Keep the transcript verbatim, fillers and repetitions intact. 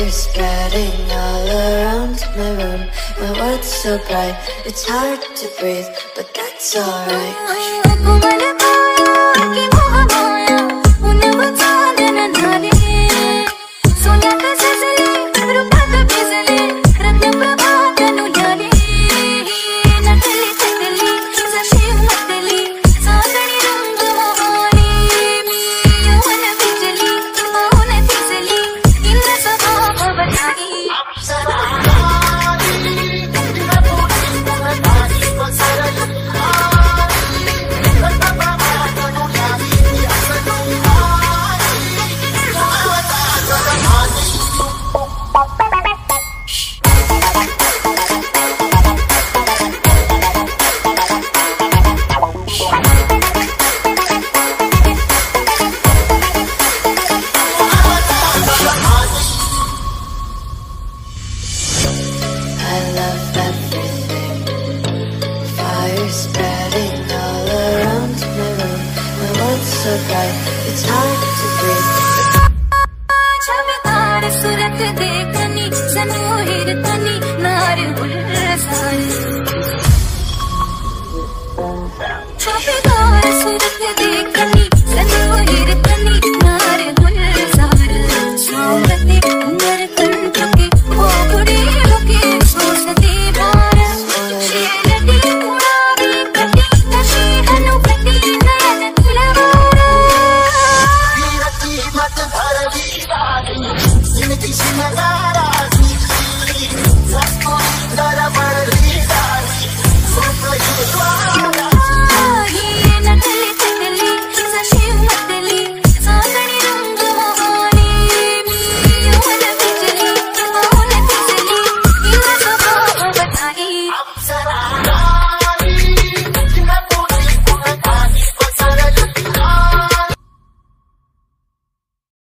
Fire spreading all around my room. My world's so bright, it's hard to breathe, but that's alright. Spreading all around my room. My world's so bright, it's hard to breathe. छबेदार सूरत देखनी सनोहिर तनी नार बुलसारी छबेदार सूरत देखनी